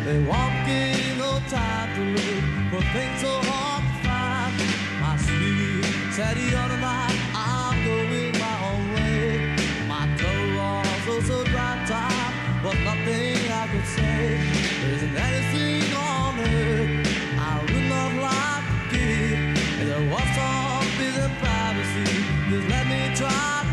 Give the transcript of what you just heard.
They're walking no time to look for things so hard to find. My sweetie said the other night, I'm going my own way. My throat was also dry time, but nothing I could say. There isn't anything on earth I would not like to give. And there was some peace and privacy, just let me try